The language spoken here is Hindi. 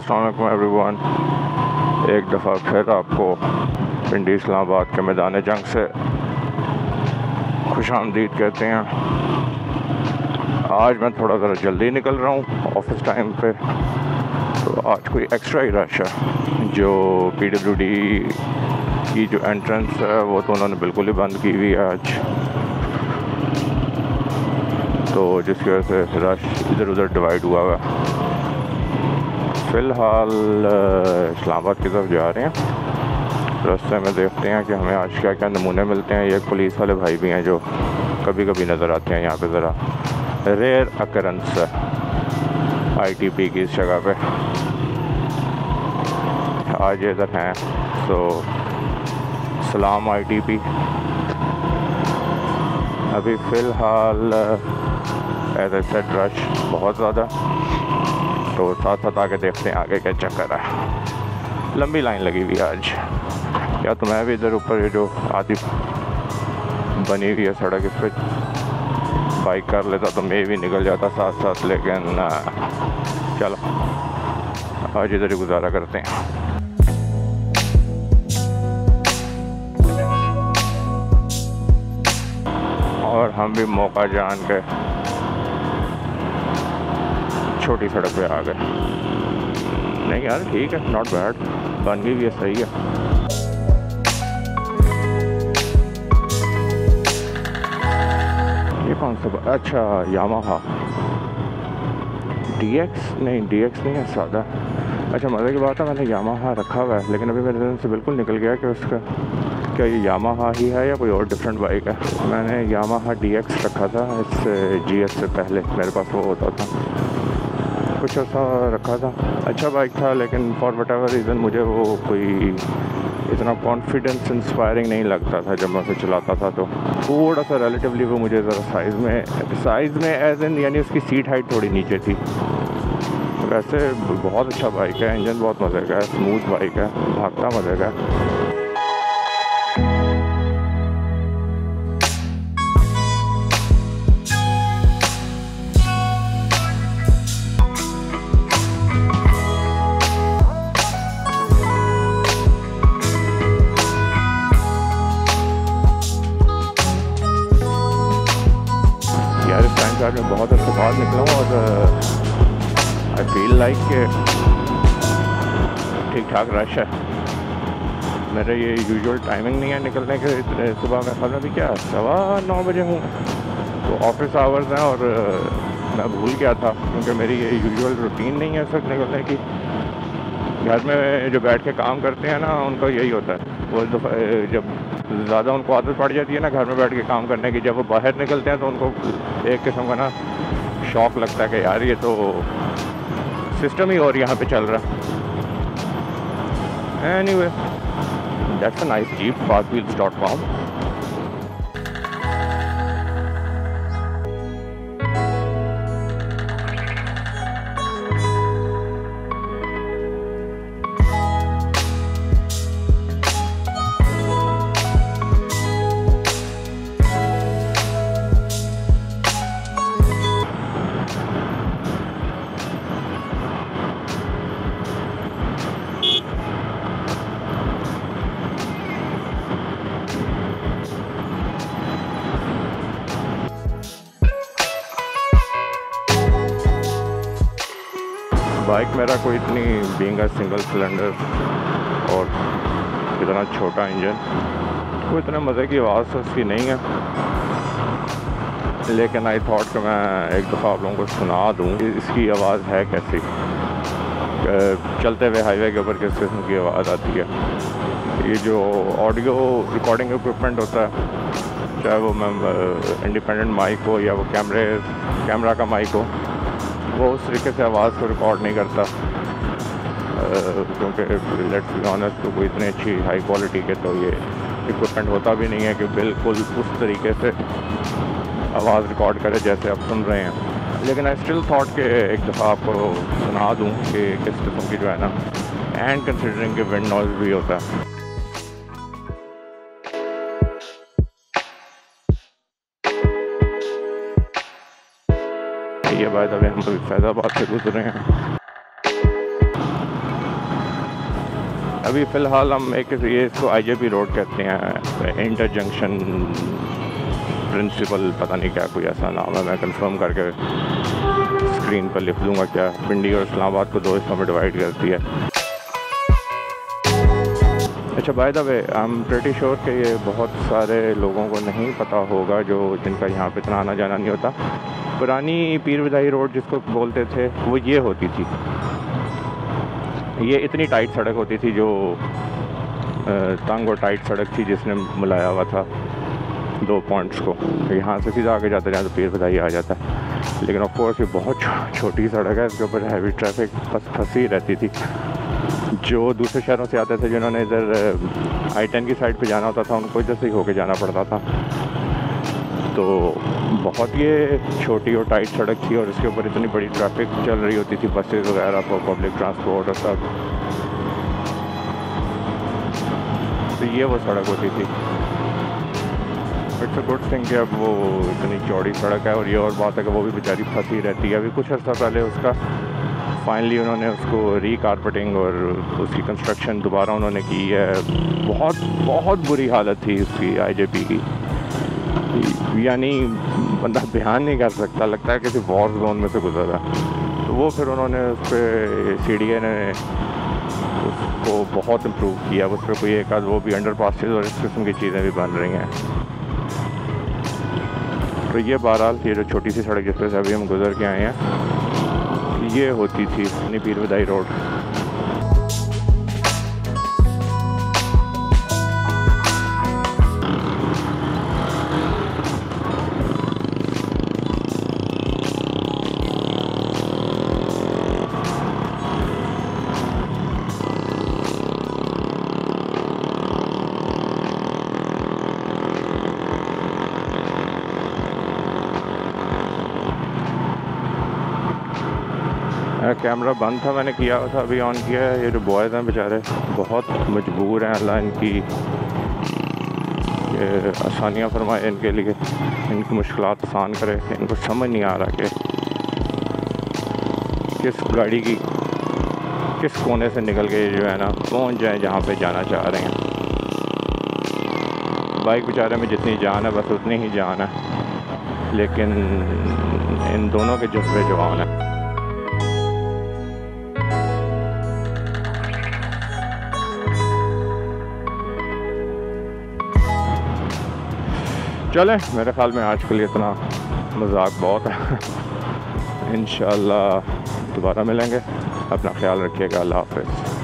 अस्सलाम वालेकुम एवरीवन। एक दफ़ा फिर आपको पिंडी इस्लामाबाद के मैदान जंग से खुशामदीद कहते हैं। आज मैं थोड़ा ज़रा जल्दी निकल रहा हूँ ऑफिस टाइम पे, तो आज कोई एक्स्ट्रा ही रश है। जो PWD की जो एंट्रेंस है वो तो उन्होंने बिल्कुल ही बंद की हुई है आज, तो जिसकी वजह से रश इधर उधर डिवाइड हुआ हुआ है। फ़िलहाल इस्लामाबाद की तरफ जा रहे हैं। रास्ते में देखते हैं कि हमें आज क्या क्या नमूने मिलते हैं। ये पुलिस वाले भाई भी हैं जो कभी कभी नज़र आते हैं यहाँ पे, ज़रा रेयर अकरेंस है ITP की इस जगह पे। आज इधर हैं, तो सलाम ITP। अभी फ़िलहाल एज ए सेड रश बहुत ज़्यादा, तो साथ साथ आके देखते हैं आगे क्या चक्कर है। लंबी लाइन लगी हुई आज। या तो मैं भी इधर ऊपर ये जो आदि बनी हुई है सड़क, इस पर बाइक कर लेता तो मैं भी निकल जाता साथ साथ, लेकिन चलो आज इधर ही गुजारा करते हैं। और हम भी मौका जान के छोटी सड़क पे आ गए। नहीं यार ठीक है, नॉट बैड, बन गई भी है, सही है। ये कौन सा? अच्छा यामाहा DX नहीं है, सादा। अच्छा मज़े की बात है, मैंने यामाहा रखा हुआ है, लेकिन अभी मेरे ज़हन से बिल्कुल निकल गया कि उसका क्या ये यामाहा ही है या कोई और डिफरेंट बाइक है। मैंने यामाहा DX रखा था, इससे GS से पहले मेरे पास वो होता था, कुछ ऐसा रखा था। अच्छा बाइक था, लेकिन फॉर वट एवर रीज़न मुझे वो कोई इतना कॉन्फिडेंस इंस्पायरिंग नहीं लगता था जब मैं उसे चलाता था। तो थोड़ा सा रिलेटिवली वो मुझे ज़रा साइज़ में एज इन यानी उसकी सीट हाइट थोड़ी नीचे थी। वैसे बहुत अच्छा बाइक है, इंजन बहुत मज़े का है, स्मूथ बाइक है, भागता मज़े का है। आज मैं बहुत अच्छा बाहर निकला हूँ और आई फील लाइक के ठीक ठाक रश है। मेरे ये यूजुअल टाइमिंग नहीं है निकलने के। सुबह मैं ख्याल में भी क्या 9:15 बजे हूँ, तो ऑफिस आवर्स हैं और मैं भूल गया था, क्योंकि मेरी ये यूजुअल रूटीन नहीं है इस वक्त निकलने की। घर में जो बैठ के काम करते हैं ना, उनका यही होता है। वो जब ज़्यादा उनको आदत पड़ जाती है ना घर में बैठ के काम करने की, जब वो बाहर निकलते हैं तो उनको एक किस्म का ना शौक लगता है कि यार ये तो सिस्टम ही और यहाँ पे चल रहा है। Anyway that's a nice jeep, fastwheels.com। Bike मेरा कोई इतनी बीइंग अ सिंगल सिलेंडर और इतना छोटा इंजन, कोई इतने मज़े की आवाज़ तो उसकी नहीं है, लेकिन आई थॉट कि मैं एक दफ़ा आप लोगों को सुना दूँ कि इसकी आवाज़ है कैसी। चलते हुए हाईवे के ऊपर किस किस्म की आवाज़ आती है। ये जो ऑडियो रिकॉर्डिंग इक्विपमेंट होता है, चाहे वो इंडिपेंडेंट माइक हो या वो कैमरा का माइक हो, वो उस तरीके से आवाज़ को रिकॉर्ड नहीं करता, क्योंकि लेट्स बी ऑनेस्ट तो कोई इतनी अच्छी हाई क्वालिटी के तो ये इक्विपमेंट होता भी नहीं है कि बिल्कुल उस तरीके से आवाज़ रिकॉर्ड करे जैसे आप सुन रहे हैं। लेकिन आई स्टिल थॉट कि एक दफ़ा आपको सुना दूँ कि किस किस्म की जो है ना, एंड कंसिडरिंग कि विंड नॉइज़ भी होता है। ये बात अभी हम अभी फैज़ाबाद से गुजरे हैं। अभी फ़िलहाल हम इसको IJP रोड कहते हैं, इंटर जंक्शन प्रिंसिपल, पता नहीं क्या कोई ऐसा नाम है, मैं कंफर्म करके स्क्रीन पर लिख लूँगा क्या। पिंडी और इस्लामाबाद को 2 हिस्सों में डिवाइड करती है। अच्छा, by the way I am pretty sure कि ये बहुत सारे लोगों को नहीं पता होगा जो जिनका यहाँ पे इतना आना जाना नहीं होता। पुरानी पीर विदाई रोड जिसको बोलते थे वो ये होती थी, ये इतनी टाइट सड़क होती थी जो तंग और टाइट सड़क थी जिसने मिलाया हुआ था 2 पॉइंट्स को। यहाँ से सीधा आगे जाते जाते पीर विदाई आ जाता है। लेकिन ऑफ कोर्स ये बहुत छोटी सड़क है, इसके ऊपर हैवी ट्रैफिक फंसी रहती थी। जो दूसरे शहरों से आते थे जिन्होंने इधर I-10 की साइड पे जाना होता था उनको इधर से ही होके जाना पड़ता था। तो बहुत ये छोटी और टाइट सड़क थी और इसके ऊपर इतनी बड़ी ट्रैफिक चल रही होती थी, बसेस वगैरह, पब्लिक ट्रांसपोर्ट और सब। तो ये वो सड़क होती थी। इट्स अ गुड थिंग कि अब वो इतनी चौड़ी सड़क है। और ये और बात है कि वो भी बेचारी फंसी रहती है। अभी कुछ अर्सा पहले उसका फाइनली उन्होंने उसको रीकारपेटिंग और उसकी कंस्ट्रक्शन दोबारा उन्होंने की है। बहुत बुरी हालत थी उसकी IJP की, यानी बंदा बयान नहीं कर सकता, लगता है किसी वॉर जोन में से गुजरा। तो वो फिर उन्होंने उस पर CDA ने उसको बहुत इम्प्रूव किया। उस पर कोई एक आध वो भी अंडरपासेस और इस किस्म की चीज़ें भी बन रही हैं। तो ये बहरहाल ये जो छोटी सी सड़क जिस पर से अभी हम गुजर के आए हैं, ये होती थी अपनी पीर विदाई रोड। कैमरा बंद था, मैंने किया था, अभी ऑन किया है। ये जो बॉयज़ हैं बेचारे बहुत मजबूर हैं, अल्लाह इनकी आसानियाँ फरमाए इनके लिए, इनकी मुश्किलात आसान करे। इनको समझ नहीं आ रहा कि किस गाड़ी की किस कोने से निकल के जो है ना पहुंच जाए जहाँ पे जाना चाह रहे हैं। बाइक बेचारे में जितनी जान है बस उतनी ही जान है, लेकिन इन दोनों के जज्बे जवान है। चलें, मेरे ख्याल में आज के लिए इतना मजाक बहुत है। इंशाअल्लाह दोबारा मिलेंगे। अपना ख्याल रखिएगा। अल्लाह हाफ़िज़।